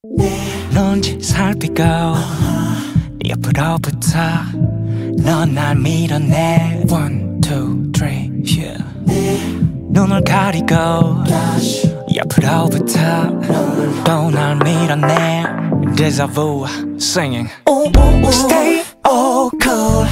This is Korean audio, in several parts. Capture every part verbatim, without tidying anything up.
넌지 살피고 옆으로 붙어 넌 날 밀어내 One, two, three, yeah 눈을 가리고 옆으로 붙어 또 날 밀어내 Deja vu, singing Stay all cool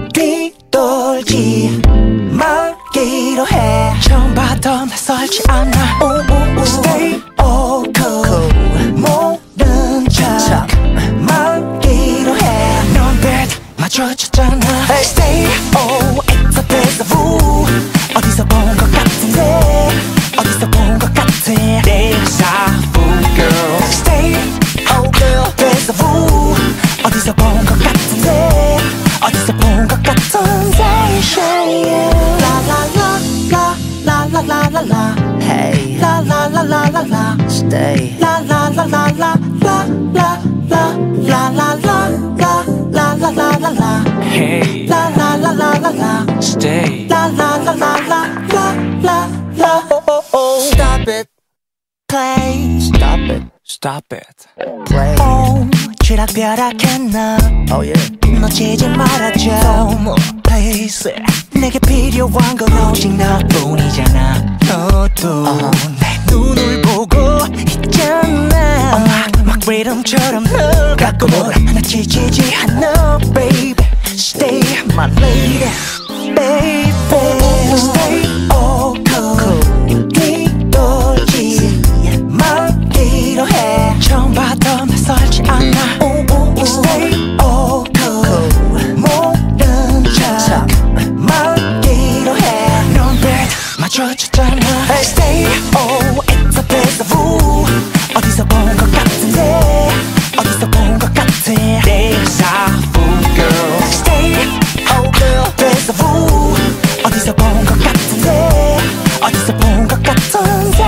뒤돌지 말기로 해 처음 봐도 낯설지 않아 Stay all cool 모른 척 말기로 해 넌 bet 맞춰줬잖아 Stay all it's a deja vu 어디서 본 것 같은데 어디서 본 것 같아 Deja vu girl Stay all girl deja vu 어디서 본 것 같은데 어디서 본 것 같은데 La la la la la la la la la Hey La la la la la la Stay La la la la la la la la La la la la la la la la la Hey La la la la la la Stay La la la la la la la la Oh oh oh Stop it Play Stop it Stop it Play Oh 쥐락벼락했나 Oh yeah 놓치지 말아줘 너무 please 내게 필요한 건 오직 너뿐이잖아 너도 uh-huh. 내 눈을 보고 있잖아 어, 막, 막 리듬처럼 널 갖고 놀아 나 지치지 않아 baby Stay my lady baby Stay all cool 뒤돌지 말기로 해 처음 봐도 낯설지 않아 Stay all cool 모른 척 말기로 해 넌 bet 맞춰줬잖아 Stay all it's a deja vu 어디서 본 것 같은데 어디서 본 것 같아 Deja vu girl Stay all girl deja vu 어디서 본 것 같은데 어디서 본 것 같은데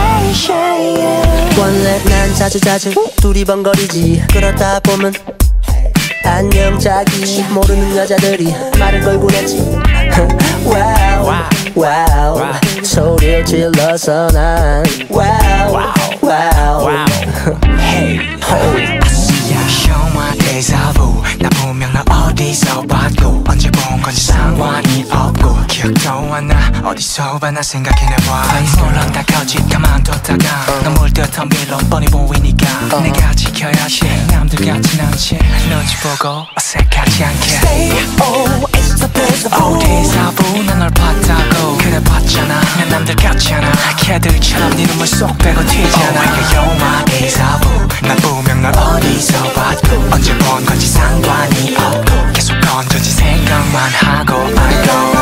원래 난 자주자주 두리번거리지 그러다 보면 안녕 자기 모르는 여자들이 말을 걸곤 했지 와우 와우 소리를 질러서 난 와우 와우 Hey 아시야 Show my deja vu 나 분명 너 어디서 봤고 언제 본 건지 상관이 없고 기억도 안 나 어디서 봤나 생각해내봐 Place 놀란다 거짓 가만뒀다가 너 물듯한 빌런 뻔히 보이니까 uh. 내가 지켜야지 남들같진 않지 눈치 보고 어색하지 않게 Stay oh it's a deja vu Oh deja vu 난 널 봤다고 그래 봤잖아 난 남들 같지 않아 걔들처럼 네 눈물 쏙 빼고 튀잖아 Oh you're my deja vu 난 분명 널 어디서 봤고 언제 본 건지 상관이 없고 계속 건전지 생각만 하고 I go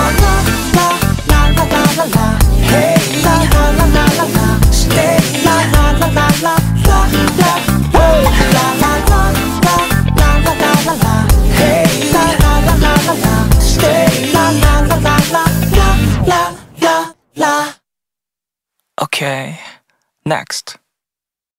Hey La la la la la la Stay La la la la la la la La la la la la la la la la Hey La la la la la la Stay La la la la la la la la la Okay, next